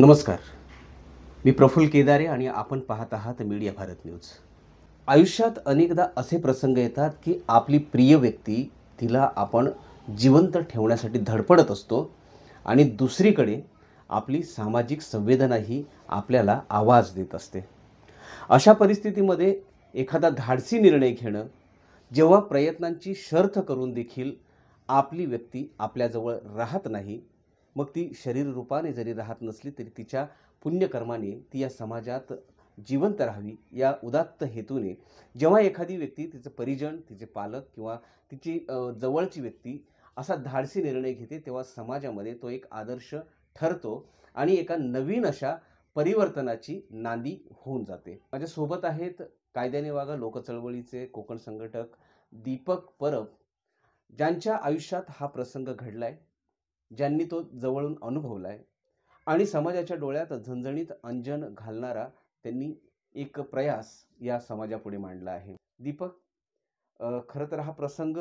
नमस्कार. मी प्रफुल्ल केदारे आणि आपण पाहत आहात मीडिया भारत न्यूज. आयुष्यात अनेकदा असे प्रसंग येतात की आपली प्रिय व्यक्ती तिला आपण जिवंत ठेवण्यासाठी धडपडत असतो आणि दुसरीकडे आपली सामाजिक संवेदनाही आपल्याला आवाज देत असते. अशा परिस्थितीमध्ये एखादा धाडसी निर्णय घेणं, जेव्हा प्रयत्नांची शर्थ करून देखील आपली व्यक्ती आपल्याजवळ राहत नाही, मग ती शरीर रूपाने जरी राहत नसली तरी तिच्या पुण्यकर्माने ती या समाजात जिवंत राहावी या उदात्त हेतूने जेव्हा एखादी व्यक्ती, तिचं परिजन, तिचे पालक किंवा तिची जवळची व्यक्ती असा धाडसी निर्णय घेते, तेव्हा समाजामध्ये तो एक आदर्श ठरतो आणि एका नवीन अशा परिवर्तनाची नांदी होऊन जाते. माझ्यासोबत आहेत कायद्याने वागा लोकचळवळीचे कोकण संघटक दीपक परब, ज्यांच्या आयुष्यात हा प्रसंग घडलाय, ज्यांनी तो जवळून अनुभवलाय आणि समाजाच्या डोळ्यात झणझणीत अंजन घालणारा त्यांनी एक प्रयास या समाजापुढे मांडला आहे. दीपक, खरं तर हा प्रसंग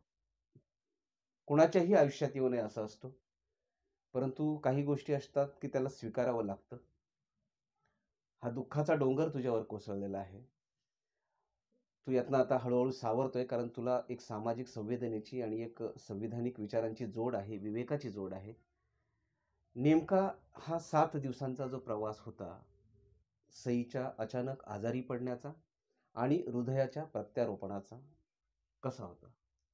कुणाच्याही आयुष्यात येऊ नये असा असतो, परंतु काही गोष्टी असतात की त्याला स्वीकारावं लागतं. हा दुःखाचा डोंगर तुझ्यावर कोसळलेला आहे. तू यातनं आता हळूहळू सावरतोय, कारण तुला एक सामाजिक संवेदनेची आणि एक संविधानिक विचारांची जोड आहे, विवेकाची जोड आहे. नेमका हा 7 दिवसांचा जो प्रवास होता, सईच्या अचानक आजारी पडण्याचा आणि हृदयाच्या प्रत्यारोपणाचा, कसा होता?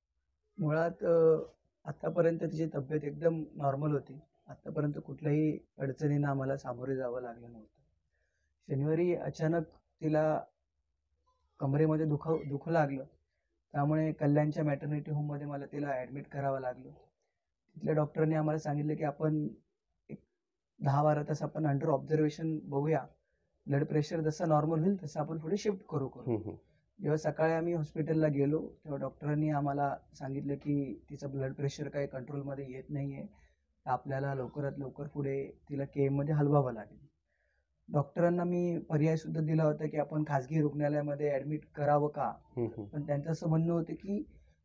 मुळात आत्तापर्यंत तिची तब्येत एकदम नॉर्मल होती. आत्तापर्यंत कुठल्याही अडचणींना आम्हाला सामोरे जावं लागलं नव्हतं. शनिवारी अचानक तिला कमरेमध्ये दुखू लागलं. त्यामुळे कल्याणच्या मॅटर्निटी होममध्ये मला तिला ॲडमिट करावं लागलं. तिथल्या डॉक्टरांनी आम्हाला सांगितलं की आपण एक 10-12 तास आपण अंडर ऑब्झर्वेशन बघूया. ब्लड प्रेशर जसं नॉर्मल होईल तसं आपण पुढे शिफ्ट करू. जेव्हा सकाळी आम्ही हॉस्पिटलला गेलो तेव्हा डॉक्टरांनी आम्हाला सांगितलं की तिचं ब्लड प्रेशर काही कंट्रोलमध्ये येत नाही आहे, आपल्याला लवकरात लवकर पुढे तिला केएममध्ये हलवावं लागेल. डॉक्टरांना मी पर्यायसुद्धा दिला होता की आपण खाजगी रुग्णालयामध्ये ॲडमिट करावं का, पण त्यांचं असं म्हणणं होतं की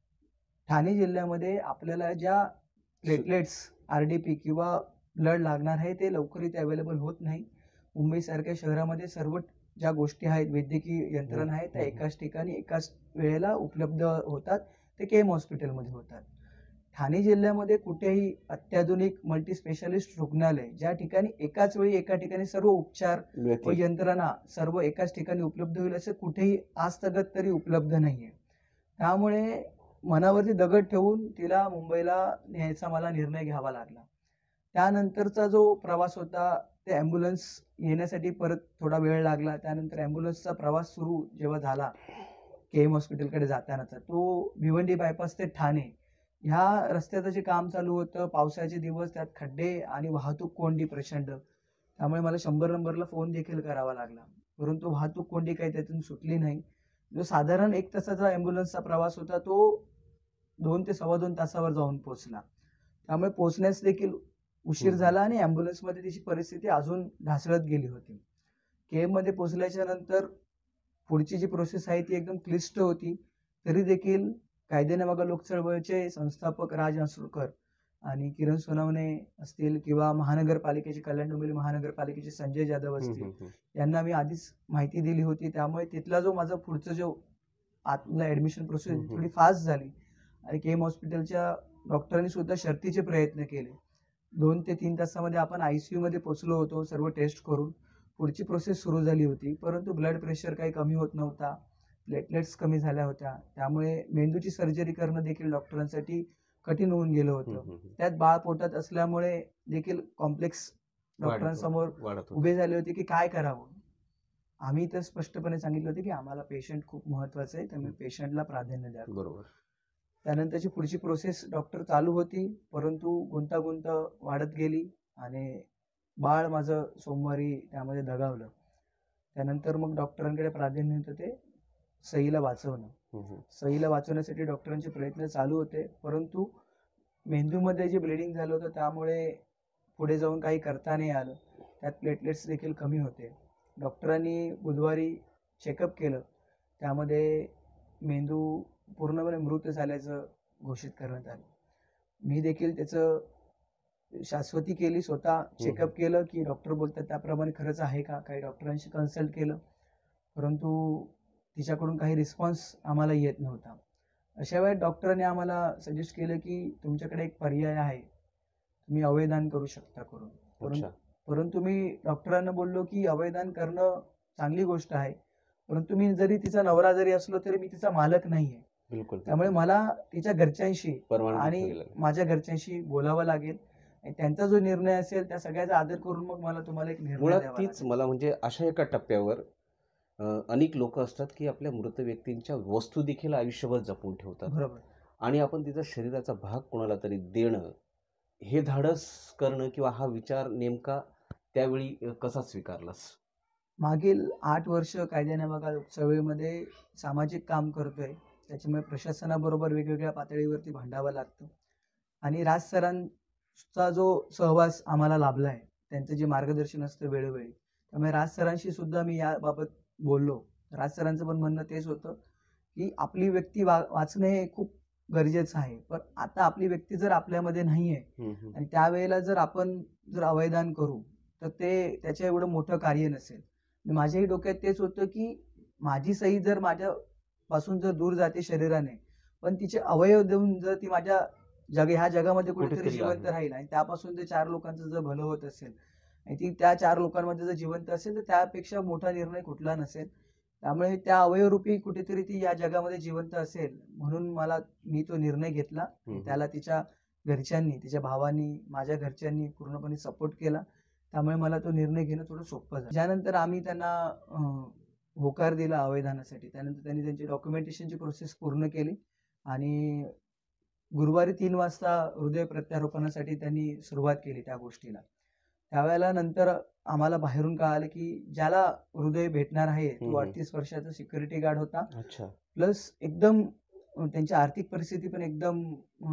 ठाणे जिल्ह्यामध्ये आपल्याला ज्या प्लेटलेट्स RDP किंवा ब्लड लागणार आहे ते लवकर इथे अवेलेबल होत नाही. मुंबईसारख्या शहरामध्ये सर्व ज्या गोष्टी आहेत, वैद्यकीय यंत्रणा आहेत, त्या एकाच ठिकाणी एकाच वेळेला उपलब्ध होतात. ते केम हॉस्पिटलमध्ये होतात. ठाणे जिल्ह्यामध्ये कुठेही अत्याधुनिक मल्टी स्पेशालिस्ट रुग्णालय ज्या ठिकाणी एकाच वेळी एका ठिकाणी सर्व उपचार व यंत्रणा सर्व एकाच ठिकाणी उपलब्ध होईल असं कुठेही आजतगत तरी उपलब्ध नाहीये. त्यामुळे मनावरती दगड ठेवून तिला मुंबईला न्यायचा मला निर्णय घ्यावा लागला. त्यानंतरचा जो प्रवास होता ते ॲम्ब्युलन्स येण्यासाठी परत थोडा वेळ लागला. त्यानंतर ॲम्ब्युलन्सचा प्रवास सुरू जेव्हा झाला केएम हॉस्पिटलकडे जातानाचा, तो भिवंडी बायपास ते ठाणे ह्या रस्त्याचं जे काम चालू होतं, पावसाचे दिवस, त्यात खड्डे आणि वाहतूक कोंडी प्रचंड. त्यामुळे मला 100 नंबरला फोन देखील करावा लागला, परंतु वाहतूक कोंडी काही त्यातून सुटली नाही. जो साधारण 1 तासाचा ॲम्ब्युलन्सचा प्रवास होता तो 2 ते सव्वा 2 तासावर जाऊन पोहोचला. त्यामुळे पोहोचण्यास देखील उशीर झाला आणि ॲम्ब्युलन्समध्ये तिची परिस्थिती अजून ढासळत गेली होती. केएममध्ये पोहोचल्याच्या नंतर पुढची जी प्रोसेस आहे ती एकदम क्लिष्ट होती. तरी देखील कायद्याने वागा लोकचळवळीचे संस्थापक राज असुरकर आणि किरण सोनवणे असतील किंवा महानगरपालिकेचे कल्याण डोंबिवली महानगरपालिकेचे संजय जाधव असतील, यांना मी आधीच माहिती दिली होती. त्यामुळे तिथला जो माझा पुढचं जो आतला ॲडमिशन प्रोसेस थोडी फास्ट झाली आणि केएम हॉस्पिटलच्या डॉक्टरांनी सुद्धा शर्तीचे प्रयत्न केले. 2 ते 3 तासामध्ये आपण ICU मध्ये पोहोचलो होतो सर्व टेस्ट करून. पुढची प्रोसेस सुरू झाली होती, परंतु ब्लड प्रेशर काही कमी होत नव्हता, प्लेटलेट्स कमी झाल्या होत्या. त्यामुळे मेंदूची सर्जरी करणं देखील डॉक्टरांसाठी कठीण होऊन गेलं होतं. त्यात बाळ पोटात असल्यामुळे देखील कॉम्प्लेक्स डॉक्टरांसमोर उभे झाले होते की काय करावं. आम्ही तर स्पष्टपणे सांगितलं होतं की आम्हाला पेशंट खूप महत्वाचं आहे, त्यामुळे पेशंटला प्राधान्य द्या. बरोबर. त्यानंतरची पुढची प्रोसेस डॉक्टर चालू होती, परंतु गुंतागुंत वाढत गेली आणि बाळ माझं सोमवारी त्यामध्ये दगावलं. त्यानंतर मग डॉक्टरांकडे प्राधान्य होतं ते सईला वाचवणं. सईला वाचवण्यासाठी डॉक्टरांचे प्रयत्न चालू होते, परंतु मेंदूमध्ये जे ब्लिडिंग झालं होतं त्यामुळे पुढे जाऊन काही करता नाही आलं. त्यात प्लेटलेट्स देखील कमी होते. डॉक्टरांनी बुधवारी चेकअप केलं, त्यामध्ये मेंदू पूर्णपणे मृत झाल्याचं घोषित करण्यात आलं. मी देखील त्याचं शाश्वती केली, स्वतः चेकअप केलं की डॉक्टर बोलतात त्याप्रमाणे खरंच आहे का, काही डॉक्टरांशी कन्सल्ट केलं, परंतु तिच्याकडून काही रिस्पॉन्स आम्हाला येत नव्हता. अशा वेळेस डॉक्टरांनी आम्हाला सजेस्ट केलं की तुमच्याकडे एक पर्याय आहे, तुम्ही अवयवदान करू शकता करून. अच्छा. परंतु मी डॉक्टरांना बोललो की अवयवदान करणं चांगली गोष्ट आहे, परंतु मी जरी तिचा नवरा जरी असलो तरी मी तिचा मालक नाहीये. बिलकुल. त्यामुळे मला तिच्या घरच्यांशी परवानगी आणि घ्यावी लागेल. माझ्या घरच्यांशी बोलावं लागेल आणि त्यांचा जो निर्णय असेल त्या सगळ्याचा आदर करून मग मला तुम्हाला एक निर्णय मुळात द्यावा तीच लागेल. मला म्हणजे अशा एका टप्प्यावर अनेक लोक असतात की आपल्या मृत व्यक्तींच्या वस्तू देखील आयुष्यभर जपून ठेवतात बरोबर. आणि आपण तिचा शरीराचा भाग कोणाला तरी देणं हे धाडस करणं किंवा हा विचार नेमका त्यावेळी कसा स्वीकारलास? मागील 8 वर्ष कायद्याने बघा चळवळीमध्ये सामाजिक काम करतोय. त्याच्यामुळे प्रशासनाबरोबर वेगवेगळ्या पातळीवरती भांडावं लागतं आणि राज सरांचा जो सहवास आम्हाला लाभला आहे, त्यांचं जे मार्गदर्शन असतं वेळोवेळी, त्यामुळे राज सरांशी सुद्धा मी याबाबत बोललो. राज सरांचं पण म्हणणं तेच होतं की आपली व्यक्ती वाचणं हे खूप गरजेचं आहे. पण आता आपली व्यक्ती जर आपल्यामध्ये नाहीये आणि त्यावेळेला जर आपण अवयदान करू तर ते त्याच्या एवढं मोठं कार्य नसेल. आणि माझ्याही डोक्यात तेच होतं की माझी सही जर माझ्यापासून जर दूर जाते शरीराने, पण तिचे अवयव देऊन जर ती माझ्या ह्या जगामध्ये कुठेतरी कुठेतरी जिवंत आहे. राहील आणि त्यापासून जर 4 लोकांचं जर भलं होत असेल आणि ती त्या 4 लोकांमध्ये जर जिवंत असेल तर त्यापेक्षा मोठा निर्णय कुठला नसेल. त्यामुळे त्या अवयवरूपी कुठेतरी ती या जगामध्ये जिवंत असेल म्हणून मी तो निर्णय घेतला. त्याला तिच्या घरच्यांनी, तिच्या भावांनी, माझ्या घरच्यांनी पूर्णपणे सपोर्ट केला. त्यामुळे मला तो निर्णय घेणं थोडं सोपं झालं. ज्यानंतर आम्ही त्यांना होकार दिला अवयदानासाठी. त्यानंतर त्यांनी त्यांची डॉक्युमेंटेशनची प्रोसेस पूर्ण केली आणि गुरुवारी 3 वाजता हृदय प्रत्यारोपणासाठी त्यांनी सुरुवात केली त्या गोष्टीला. त्यावेळेला नंतर आम्हाला बाहेरून कळालं की ज्याला हृदय भेटणार आहे तो 38 वर्षाचा सिक्युरिटी गार्ड होता. अच्छा. प्लस एकदम त्यांची आर्थिक परिस्थिती पण एकदम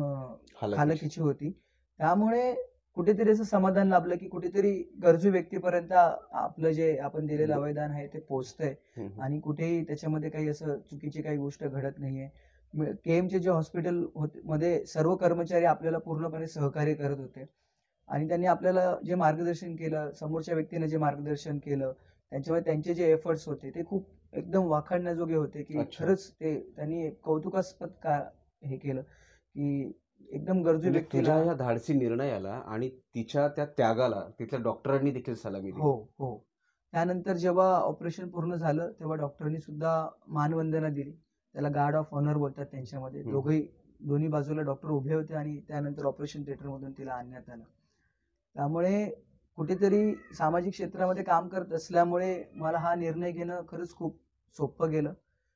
हालाकीची होती. त्यामुळे कुठेतरी असं समाधान लाभलं की कुठेतरी गरजू व्यक्तीपर्यंत आपलं जे आपण दिलेलं अवयदान आहे ते पोहोचतंय आणि कुठेही त्याच्यामध्ये काही असं चुकीची काही गोष्ट घडत नाहीये. केएमचे जे हॉस्पिटल मध्ये सर्व कर्मचारी आपल्याला पूर्णपणे सहकार्य करत होते आणि त्यांनी आपल्याला जे मार्गदर्शन केलं, समोरच्या व्यक्तीने जे मार्गदर्शन केलं, त्याच्यामुळे त्यांचे जे एफर्ट्स होते ते खूप एकदम वाखाणण्याजोगे होते की खरंच ते त्यांनी कौतुकास्पद हे केलं की एकदम गरजू तुझ्या व्यक्तीला. या धाडसी निर्णयाला आणि तिच्या त्या त्यागाला तिथल्या डॉक्टरांनी देखील सलामी दिली. हो. त्यानंतर जेव्हा ऑपरेशन पूर्ण झालं तेव्हा डॉक्टरांनी सुद्धा मानवंदना दिली. त्याला गार्ड ऑफ ऑनर बोलतात त्यांच्यामध्ये. दोन्ही बाजूला डॉक्टर उभे होते आणि त्यानंतर ऑपरेशन थिएटरमधून तिला आणण्यात आलं. त्यामुळे कुठेतरी सामाजिक क्षेत्रामध्ये काम करत असल्यामुळे मला हा निर्णय घेणं खरंच खूप सोपं गेलं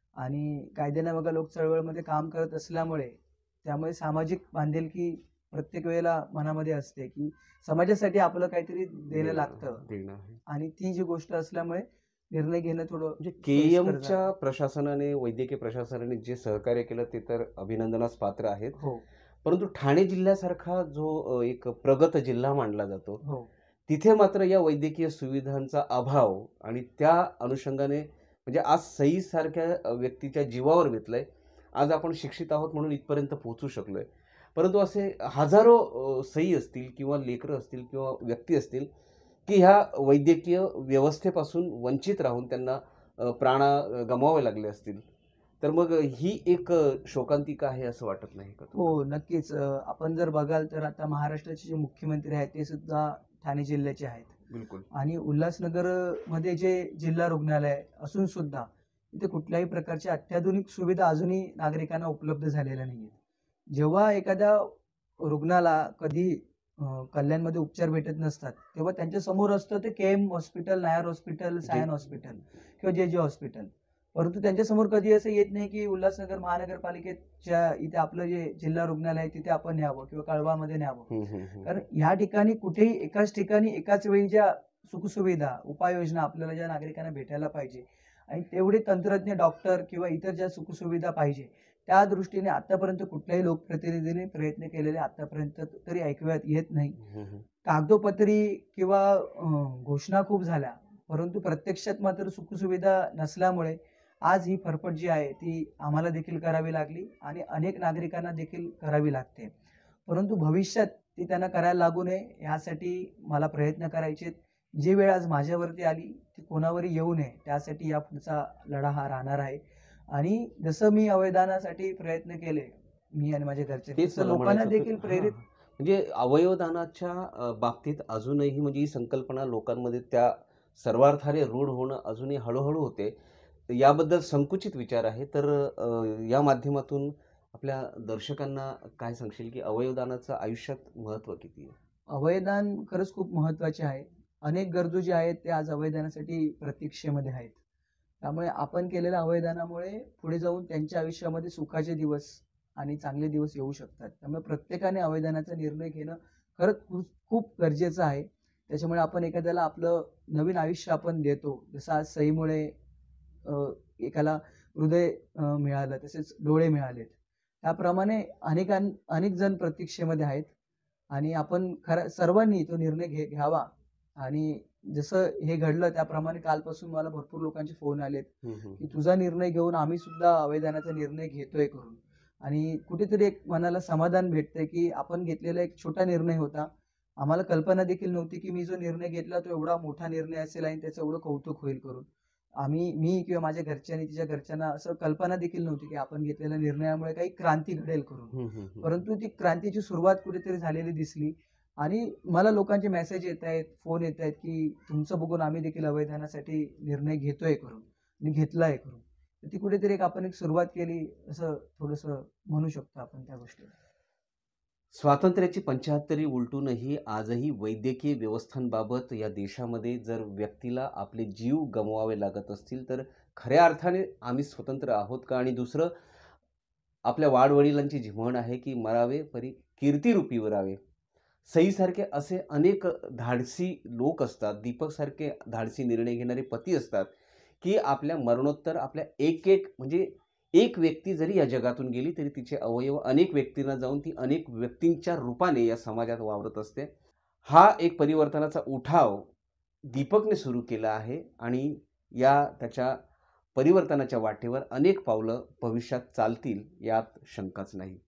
आणि कायद्याने बघा लोक चळवळीमध्ये काम करत असल्यामुळे त्यामुळे सामाजिक बांधिलकी प्रत्येक वेळेला मनामध्ये असते की समाजासाठी आपलं काहीतरी देणं लागतं आणि ती जी गोष्ट असल्यामुळे निर्णय घेणं थोडं म्हणजे केएमच्या प्रशासनाने, वैद्यकीय प्रशासनाने जे सहकार्य केलं ते तर अभिनंदनास पात्र आहेत. हो. परंतु ठाणे जिल्ह्यासारखा जो एक प्रगत जिल्हा मानला जातो, हो. तिथे मात्र या वैद्यकीय सुविधांचा अभाव आणि त्या अनुषंगाने म्हणजे आज सई सारख्या व्यक्तीच्या जीवावर बेतलंय. आज आपण शिक्षित आहोत म्हणून इथपर्यंत पोहोचू शकलोय. परंतु असे हजारो सई असतील किंवा लेकरं असतील किंवा व्यक्ती असतील की ह्या वैद्यकीय व्यवस्थेपासून वंचित राहून त्यांना प्राण गमवावे लागले असतील. तर मग ही एक शोकांतिका आहे असं वाटत नाही का? हो, नक्कीच. आपण जर बघाल तर आता महाराष्ट्राचे जे मुख्यमंत्री आहेत ते सुद्धा ठाणे जिल्ह्याचे आहेत. बिलकुल. आणि उल्हासनगर मध्ये जे जिल्हा रुग्णालय असून सुद्धा इथे कुठल्याही प्रकारच्या अत्याधुनिक सुविधा अजूनही नागरिकांना उपलब्ध झालेल्या नाहीयेत. जेव्हा एखाद्या रुग्णाला कधी कल्याणमध्ये उपचार भेटत नसतात तेव्हा त्यांच्या समोर असतं ते KEM hospital, Nair hospital, Sion hospital किंवा जे हॉस्पिटल. परंतु त्यांच्या समोर कधी असं येत नाही की उल्हासनगर महानगरपालिकेच्या इथे आपलं जे जिल्हा रुग्णालय आहे तिथे आपण न्यावं किंवा कळवामध्ये न्यावं. कारण ह्या ठिकाणी कुठेही एकाच ठिकाणी एकाच वेळी ज्या सुखसुविधा, उपाययोजना आपल्याला ज्या नागरिकांना भेटायला पाहिजे आणि तेवढे तंत्रज्ञ डॉक्टर किंवा इतर ज्या सुखसुविधा पाहिजे त्या दृष्टीने आतापर्यंत कुठल्याही लोकप्रतिनिधीने प्रयत्न केलेले आतापर्यंत तरी ऐकण्यात येत नाही. कागदोपत्री किंवा घोषणा खूप झाल्या परंतु प्रत्यक्षात मात्र सुखसुविधा नसल्यामुळे आज ही फरफट जी आहे ती आम्हाला देखील करावी लागली आणि अनेक नागरिकांना देखील करावी लागते. परंतु भविष्यात ती त्यांना करायला लागू नये यासाठी मला प्रयत्न करायचे आहेत. जी वेळ आज माझ्यावरती आली ती कोणावरही येऊ नये त्यासाठी यापुढचा लढा हा राहणार आहे. आणि जसं मी अवयदानासाठी प्रयत्न केले, मी आणि माझ्या घरचे, तेच तसं मला लोकांना म्हणायचं होतं. देखील हां, प्रेरित हां. म्हणजे अवयवदानाच्या बाबतीत अजूनही म्हणजे ही संकल्पना लोकांमध्ये त्या सर्वार्थाने रूढ होणं अजूनही हळू-हळू होते. याबद्दल संकुचित विचार आहे. तर या माध्यमातून आपल्या दर्शकांना काय सांगशील, की अवयवदानाचं आयुष्यात महत्त्व किती आहे? अवयदान खरंच खूप महत्त्वाचे आहे. अनेक गरजू जे आहेत ते आज अवयदानासाठी प्रतीक्षेमध्ये आहेत. त्यामुळे आपण केलेल्या अवयदानामुळे पुढे जाऊन त्यांच्या आयुष्यामध्ये सुखाचे दिवस आणि चांगले दिवस येऊ शकतात. त्यामुळे प्रत्येकाने अवयदानाचा निर्णय घेणं खरंच खूप खूप गरजेचं आहे. त्याच्यामुळे आपण एखाद्याला आपलं नवीन आयुष्य आपण देतो. जसं आज सहीमुळे एकाला हृदय मिळालं, तसेच डोळे मिळालेत. त्याप्रमाणे अनेक जण प्रतीक्षेमध्ये आहेत आणि आपण सर्वांनी तो निर्णय घ्यावा. आणि जसं हे घडलं त्याप्रमाणे कालपासून मला भरपूर लोकांचे फोन आलेत, हं, हं, की हं. तुझा निर्णय घेऊन आम्ही सुद्धा अवयदानाचा निर्णय घेतोय करून. आणि कुठेतरी एक मनाला समाधान भेटतंय, की आपण घेतलेला एक छोटा निर्णय होता. आम्हाला कल्पना देखील नव्हती, की मी जो निर्णय घेतला तो एवढा मोठा निर्णय असेल आणि त्याचं एवढं कौतुक होईल करून. मी किंवा माझ्या घरच्यांनी, तिच्या घरच्यांना असं कल्पना देखील नव्हती, की आपण घेतलेल्या निर्णयामुळे काही क्रांती घडेल करून. हं, हं, हं, हं. परंतु ती क्रांतीची सुरुवात कुठेतरी झालेली दिसली. आणि मला लोकांचे मेसेज येतायत, फोन येतायत, की तुमचं बघून आम्ही देखील अवयदानासाठी निर्णय घेतोय करून आणि घेतलाय करून. तर ती कुठेतरी आपण एक सुरुवात केली असं थोडंसं म्हणू शकतो आपण त्या गोष्टीला. स्वातंत्र्याची 75वी उलटूनही आजही वैद्यकीय व्यवस्थांबाबत या देशामध्ये जर व्यक्तीला आपले जीव गमवावे लागत असतील, तर खऱ्या अर्थाने आम्ही स्वतंत्र आहोत का? आणि दुसरं, आपल्या वाडवडिलांची जी म्हण आहे, की "मरावे परी कीर्तिरूपी वरावे." सईसारखे असे अनेक धाडसी लोक असतात, दीपकसारखे धाडसी निर्णय घेणारे पती असतात, की आपल्या मरणोत्तर आपल्या एक-एक म्हणजे एक व्यक्ती जरी या जगातून गेली, तरी तिचे अवयव अनेक व्यक्तींना जाऊन ती अनेक व्यक्तींच्या रूपाने या समाजात वावरत असते. हा एक परिवर्तनाचा उठाव दीपकने सुरू केला आहे आणि त्याच्या परिवर्तनाच्या वाटेवर अनेक पावलं भविष्यात चालतील यात शंकाच नाही.